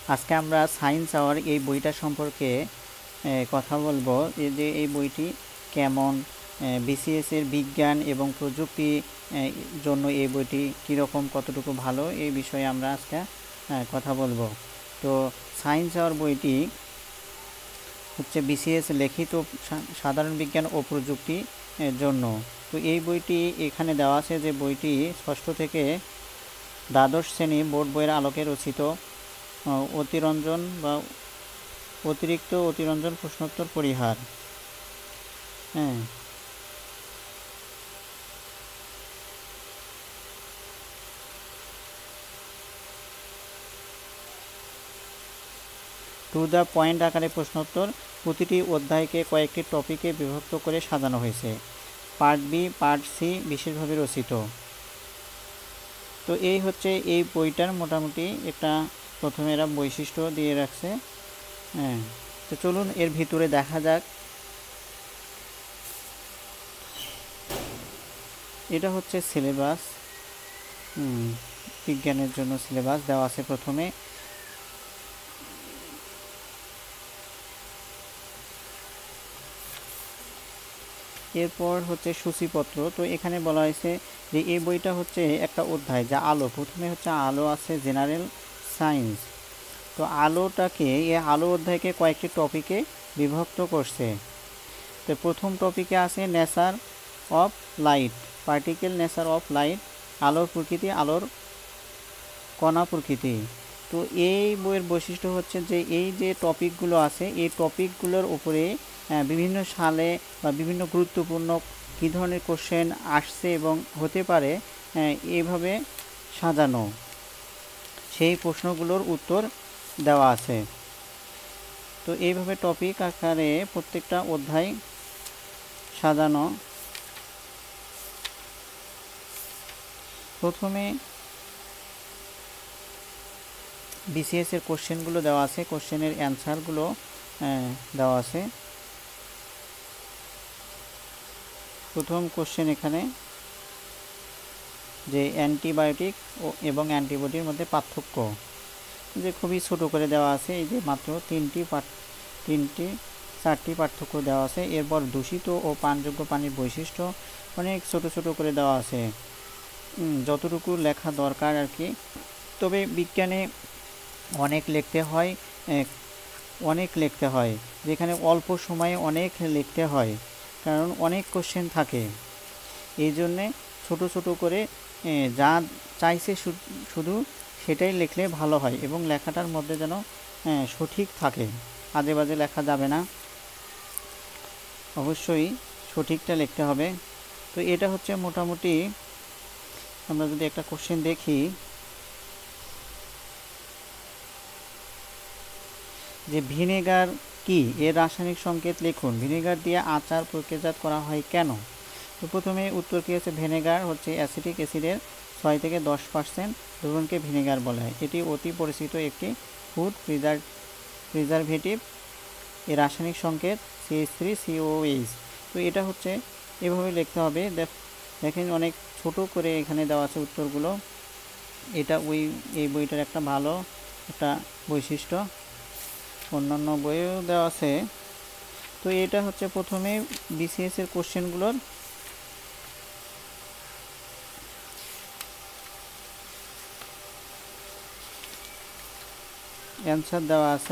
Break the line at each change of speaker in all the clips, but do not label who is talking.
আজকে আমরা science hour এই বইটা সম্পর্কে কথা বলবো। এই বইটি কেমন, বিসিএস এর বিজ্ঞান এবং প্রযুক্তি জন্য এই বইটি কীরকম, কতটুকু ভালো, এই বিষয়ে আমরা আজকে কথা বলবো। তো সায়েন্স আওয়ার বইটি হচ্ছে বিসিএস লিখিত সাধারণ বিজ্ঞান ও প্রযুক্তি জন্য। তো এই বইটি এখানে দেওয়া আছে যে বইটি ষষ্ঠ থেকে দ্বাদশ শ্রেণী বোর্ড বইয়ের আলোকে রচিত অতিরঞ্জন বা অতিরিক্ত অতিরঞ্জন প্রশ্নোত্তর পরিহার। হ্যাঁ, টু দ্য পয়েন্ট আকারে প্রশ্নোত্তর, প্রতিটি অধ্যায়কে কয়েকটি টপিকে বিভক্ত করে সাজানো হয়েছে। পার্ট বি, পার্ট সি বিশেষভাবে রচিত। তো এই হচ্ছে এই বইটার মোটামুটি একটা প্রথমে এরা বৈশিষ্ট্য দিয়ে রাখছে। হ্যাঁ, তো চলুন এর ভিতরে দেখা যাক। এটা হচ্ছে সিলেবাস, বিজ্ঞানের জন্য সিলেবাস দেওয়া আছে প্রথমে। এরপর হচ্ছে সূচিপত্র। তো এখানে বলা হয়েছে যে এই বইটা হচ্ছে একটা অধ্যায় যা আলো, প্রথমে হচ্ছে আলো আছে জেনারেল সায়েন্স। তো আলো অধ্যায়কে কয়েকটি টপিকে বিভক্ত করছে। তো প্রথম টপিকে আছে nature of light, particle nature of light, আলোর প্রকৃতি, আলোর কণা প্রকৃতি। তো এই বইয়ের বৈশিষ্ট্য হচ্ছে যে এই যে টপিকগুলো আছে এই টপিকগুলোর উপরে বিভিন্ন সালে বা বিভিন্ন গুরুত্বপূর্ণ কী ধরনের কোশ্চেন আসছে এবং হতে পারে এইভাবে সাজানো, সেই প্রশ্নগুলোর উত্তর দেওয়া আছে। তো এইভাবে টপিক আকারে প্রত্যেকটা অধ্যায় সাজানো। প্রথমে বিসিএস এর কোশ্চেনগুলো দেওয়া আছে, কোশ্চেনের অ্যান্সারগুলো দেওয়া আছে। প্রথম কোশ্চেন এখানে যে অ্যান্টিবায়োটিক এবং অ্যান্টিবডির মধ্যে পার্থক্য, যে খুবই ছোট করে দেওয়া আছে। এই যে মাত্র চারটি পার্থক্য দেওয়া আছে। এরপর দূষিত ও পানযোগ্য পানির বৈশিষ্ট্য অনেক ছোট ছোট করে দেওয়া আছে, যতটুকু লেখা দরকার আর কি। তবে বিজ্ঞানে অনেক লিখতে হয়, যেখানে অল্প সময়ে অনেক লিখতে হয়, কারণ অনেক কোশ্চেন থাকে। এই জন্যে ছোট ছোট করে যা চাইছে শুধু সেটাই লিখলে ভালো হয় এবং লেখাটার মধ্যে যেন সঠিক থাকে, আজে বাজে লেখা যাবে না, অবশ্যই সঠিকটা লিখতে হবে। তো এটা হচ্ছে মোটামুটি। আমরা যদি একটা কোশ্চেন দেখি যে ভিনেগার কি, এর রাসায়নিক সংকেত লিখুন। ভিনেগার দিয়ে আচার প্রক্রিয়াজাত করা হয় কেন? তো প্রথমে উত্তর কী হচ্ছে, ভিনেগার হচ্ছে অ্যাসিটিক অ্যাসিডের 6 থেকে 10% দ্রবণকে ভিনেগার বলা হয়। এটি অতি পরিচিত একটি ফুড প্রিজারভেটিভ। এর রাসায়নিক সংকেত CH3COOH। তো এটা হচ্ছে এভাবে লিখতে হবে। দেখেন অনেক ছোট করে এখানে দেওয়া আছে উত্তরগুলো। এটা এই বইটার একটা ভালো একটা বৈশিষ্ট্য, অন্যান্য বইয়েও দেওয়া আছে। তো এটা হচ্ছে প্রথমে বিসিএস এর কোশ্চেনগুলোর অ্যান্সার দেওয়া আছে।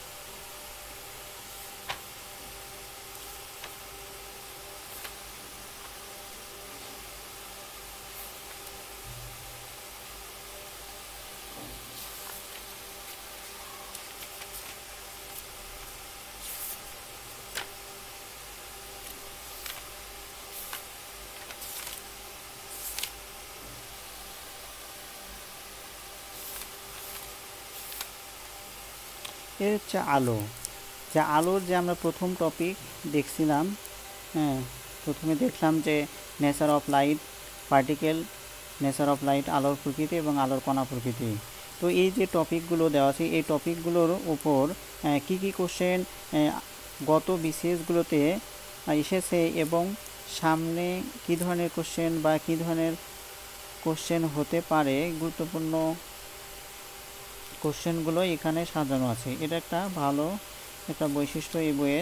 এর হচ্ছে আলো। আলোর যে আমরা প্রথম টপিক দেখছিলাম, হ্যাঁ, প্রথমে দেখলাম যে nature of light, particle nature of light, আলোর প্রকৃতি এবং আলোর কণা প্রকৃতি। তো এই যে টপিকগুলো দেওয়া আছে এই টপিকগুলোর উপর কি কি কোশ্চেন গত বিসিএসগুলোতে এসেছে এবং সামনে কি ধরনের কোশ্চেন বা কি ধরনের কোশ্চেন হতে পারে, গুরুত্বপূর্ণ কোশ্চেনগুলো এখানে সাজানো আছে। এটা একটা ভালো একটা বৈশিষ্ট্য এই বইয়ের।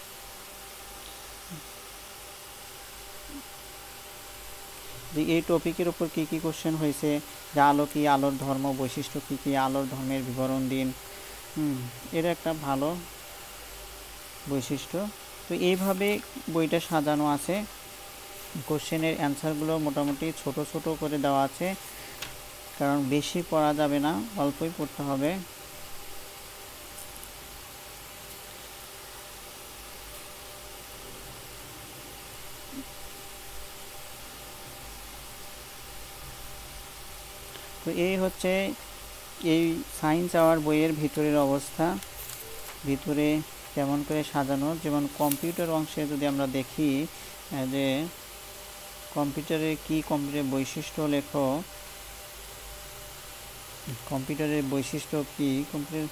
যে এই টপিকের উপর কী কী কোশ্চেন হয়েছে, যে আলো কি, আলোর ধর্ম, বৈশিষ্ট্য কী কী, আলোর ধর্মের বিবরণ দিন। এটা একটা ভালো বৈশিষ্ট্য। তো এইভাবে বইটা সাজানো আছে। কোশ্চেনের অ্যান্সারগুলো মোটামুটি ছোট ছোট করে দেওয়া আছে, কারণ বেশি পড়া যাবে না, অল্পই পড়তে হবে। তো এই হচ্ছে এই সায়েন্স আওয়ার বইয়ের ভিতরের অবস্থা। ভিতরে কেমন করে সাজানো, যেমন কম্পিউটার অংশে যদি আমরা দেখি যে কম্পিউটারের কি, কম্পিউটারের বৈশিষ্ট্য লেখো, কম্পিউটারের বৈশিষ্ট্য কি, কম্পিউটার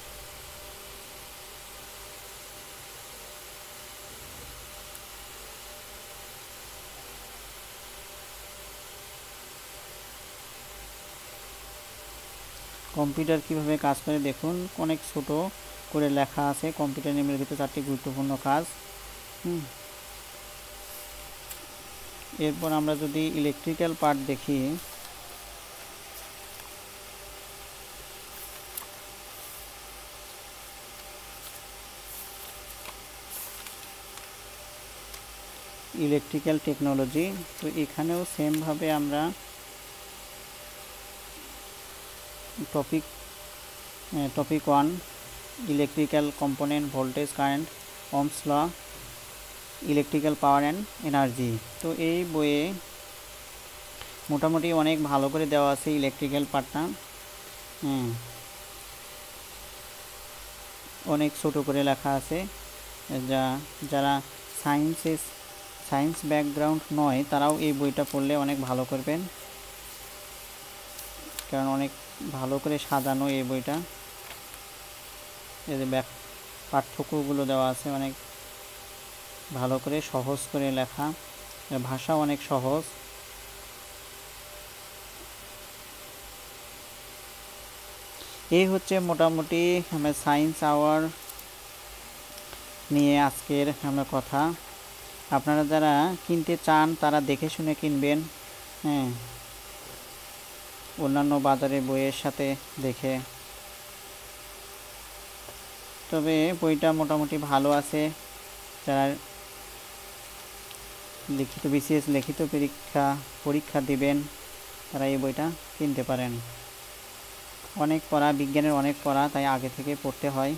কম্পিউটার কীভাবে কাজ করে দেখুন, অনেক ছোট করে লেখা আছে। কম্পিউটার নিম্নলিখিত 4টি গুরুত্বপূর্ণ কাজ। এরপর আমরা যদি ইলেকট্রিক্যাল পার্ট দেখি, ইলেকট্রিক্যাল টেকনোলজি, তো এখানেও সেমভাবে আমরা topic 1 electrical component, voltage, current, ohm's law, electrical power and energy. তো এই বইয়ে মোটামুটি অনেক ভালো করে দেওয়া আছে ইলেকট্রিক্যাল পার্টটা। অনেক ছোট করে লেখা আছে। যারা সায়েন্স ব্যাকগ্রাউন্ড নয় তারাও এই বইটা পড়লে অনেক ভালো করবেন, কারণ অনেক ভালো করে সাজানো এই বইটা। এই যে পার্থক্যগুলো দেওয়া আছে, অনেক ভালো করে সহজ করে লেখা, ভাষা অনেক সহজ। এই হচ্ছে মোটামুটি আমরা সায়েন্স আওয়ার নিয়ে আজকের আমরা কথা। আপনারা যারা কিনতে চান তারা দেখে শুনে কিনবেন, অন্যান্য বাজারে বইয়ের সাথে দেখে। তবে বইটা মোটামুটি ভালো আছে। যারা বিসিএস লিখিত পরীক্ষা দিবেন তারা এই বইটা কিনতে পারেন। অনেক পড়া, বিজ্ঞানের অনেক পড়া, তাই আগে থেকে পড়তে হয়।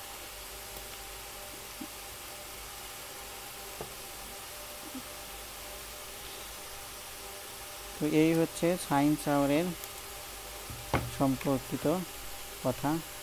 তো এই হচ্ছে সায়েন্স আওয়ারের সম্পর্কিত কথা।